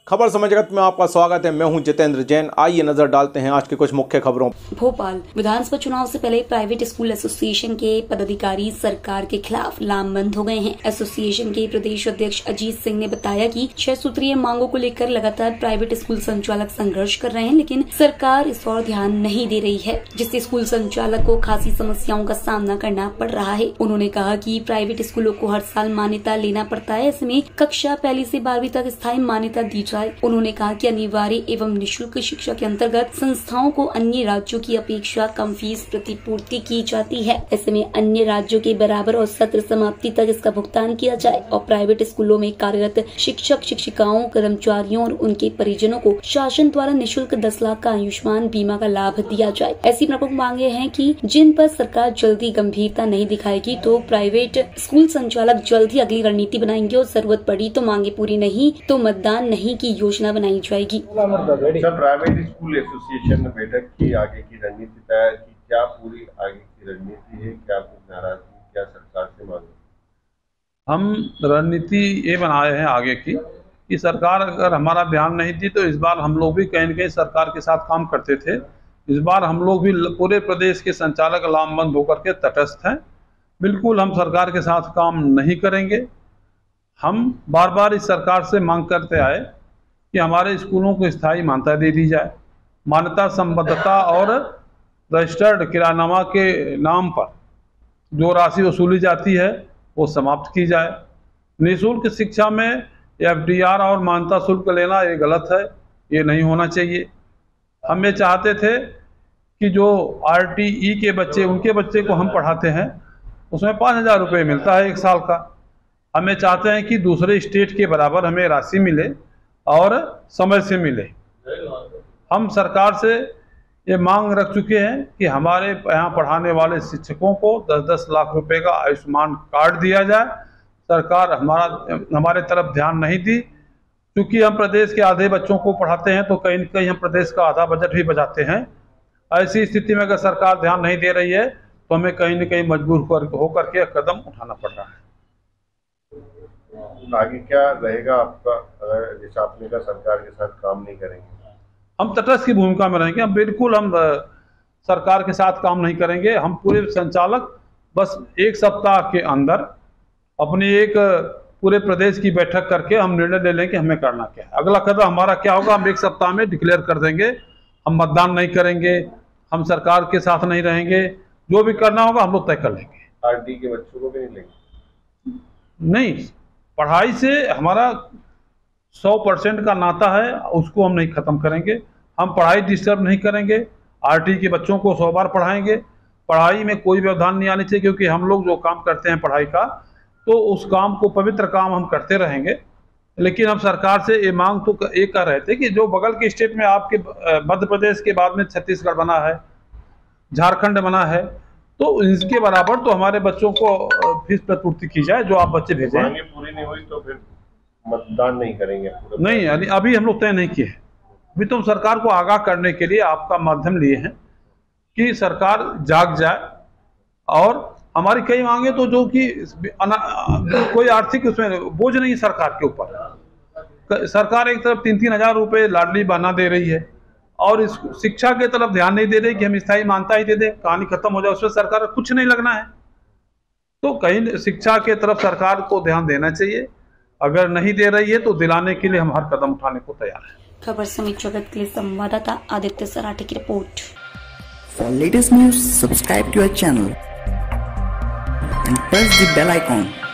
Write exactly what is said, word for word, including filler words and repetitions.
खबर समय जगत में आपका स्वागत है। मैं हूं जितेंद्र जैन। आइए नजर डालते हैं आज की कुछ मुख्य खबरों। भोपाल विधानसभा चुनाव से पहले प्राइवेट स्कूल एसोसिएशन के पदाधिकारी सरकार के खिलाफ लामबंद हो गए हैं। एसोसिएशन के प्रदेश अध्यक्ष अजीत सिंह ने बताया कि छह सूत्रीय मांगों को लेकर लगातार प्राइवेट स्कूल संचालक संघर्ष कर रहे हैं, लेकिन सरकार इस ओर ध्यान नहीं दे रही है, जिससे स्कूल संचालक को खासी समस्याओं का सामना करना पड़ रहा है। उन्होंने कहा कि प्राइवेट स्कूलों को हर साल मान्यता लेना पड़ता है, इसमें कक्षा पहली से बारहवीं तक स्थायी मान्यता दी जाए। उन्होंने कहा कि अनिवार्य एवं निःशुल्क शिक्षा के अंतर्गत संस्थाओं को अन्य राज्यों की अपेक्षा कम फीस प्रतिपूर्ति की जाती है। ऐसे में अन्य राज्यों के बराबर और सत्र समाप्ति तक इसका भुगतान किया जाए और प्राइवेट स्कूलों में कार्यरत शिक्षक शिक्षिकाओं कर्मचारियों और उनके परिजनों को शासन द्वारा निःशुल्क दस लाख का आयुष्मान बीमा का लाभ दिया जाए। ऐसी प्रमुख मांगे हैं कि जिन पर सरकार जल्दी गंभीरता नहीं दिखाएगी तो प्राइवेट स्कूल संचालक जल्द ही अगली रणनीति बनाएंगे और जरूरत पड़ी तो मांगे पूरी नहीं तो मतदान नहीं की योजना बनाई जाएगी। सर, प्राइवेट स्कूल एसोसिएशन ने बैठक की, आगे की रणनीति तैयार की, क्या पूरी आगे की रणनीति है, क्या कुछ नाराजगी, क्या सरकार से मांग? हम रणनीति ये बनाए हैं आगे की कि सरकार अगर हमारा ध्यान नहीं दी तो इस बार हम लोग भी कहीं न कहीं सरकार के साथ काम करते थे। इस बार हम लोग भी पूरे प्रदेश के संचालक लामबंद होकर के तटस्थ हैं। बिल्कुल हम सरकार के साथ काम नहीं करेंगे। हम बार बार इस सरकार से मांग करते आए कि हमारे स्कूलों को स्थायी मान्यता दे दी जाए, मान्यता संबद्धता और रजिस्टर्ड किरायानामा के नाम पर जो राशि वसूली जाती है वो समाप्त की जाए। निःशुल्क शिक्षा में एफ डी आर और मान्यता शुल्क लेना ये गलत है, ये नहीं होना चाहिए। हम ये चाहते थे कि जो आर टी ई के बच्चे, उनके बच्चे को हम पढ़ाते हैं उसमें पाँच हज़ार रुपये मिलता है एक साल का। हम ये चाहते हैं कि दूसरे स्टेट के बराबर हमें राशि मिले और समय से मिले। हम सरकार से ये मांग रख चुके हैं कि हमारे यहाँ पढ़ाने वाले शिक्षकों को दस दस लाख रुपए का आयुष्मान कार्ड दिया जाए। सरकार हमारा हमारे तरफ ध्यान नहीं दी, क्योंकि हम प्रदेश के आधे बच्चों को पढ़ाते हैं तो कहीं न कहीं हम प्रदेश का आधा बजट भी बचाते हैं। ऐसी स्थिति में अगर सरकार ध्यान नहीं दे रही है तो हमें कहीं न कहीं मजबूर होकर के कदम उठाना पड़ रहा है। आगे क्या रहेगा आपका, अगर जैसे आपने कहा सरकार के साथ काम नहीं करेंगे? हम तटस्थ की भूमिका में रहेंगे। हम बिल्कुल हम सरकार के साथ काम नहीं करेंगे। हम पूरे संचालक बस एक सप्ताह के अंदर अपनी एक पूरे प्रदेश की बैठक करके हम निर्णय ले लें कि हमें करना क्या है। अगला कदम हमारा क्या होगा हम एक सप्ताह में डिक्लेयर कर देंगे। हम मतदान नहीं करेंगे, हम सरकार के साथ नहीं रहेंगे, जो भी करना होगा हम लोग तय कर लेंगे। आर टी के बच्चों को भी नहीं लेंगे? नहीं, पढ़ाई से हमारा सौ परसेंट का नाता है, उसको हम नहीं ख़त्म करेंगे। हम पढ़ाई डिस्टर्ब नहीं करेंगे। आरटी के बच्चों को सौ बार पढ़ाएंगे। पढ़ाई में कोई व्यवधान नहीं आनी चाहिए, क्योंकि हम लोग जो काम करते हैं पढ़ाई का, तो उस काम को पवित्र काम हम करते रहेंगे। लेकिन हम सरकार से ये मांग तो एक कर रहे थे कि जो बगल के स्टेट में आपके मध्य प्रदेश के बाद में छत्तीसगढ़ बना है, झारखंड बना है, तो इसके बराबर तो हमारे बच्चों को फीस प्रतिपूर्ति की जाए जो आप बच्चे भेजें। मांगे पूरी नहीं हुई तो फिर मतदान नहीं करेंगे? नहीं, अभी हम लोग तय नहीं किए। अभी तो हम सरकार को आगाह करने के लिए आपका माध्यम लिए हैं कि सरकार जाग जाए और हमारी कई मांगे तो जो कि कोई आर्थिक उसमें बोझ नहीं सरकार के ऊपर। सरकार एक तरफ तीन तीन हजार रुपये लाडली बना दे रही है और इस शिक्षा के तरफ ध्यान नहीं दे रही कि हम स्थायी मान्यता ही दे दें, कहानी खत्म हो जाए, उसमें सरकार कुछ नहीं लगना है। तो कहीं शिक्षा के तरफ सरकार को ध्यान देना चाहिए। अगर नहीं दे रही है तो दिलाने के लिए हम हर कदम उठाने को तैयार हैं। खबर समिट जगत के लिए संवाददाता आदित्य सराठे की report. For latest news subscribe to our channel and press the bell icon.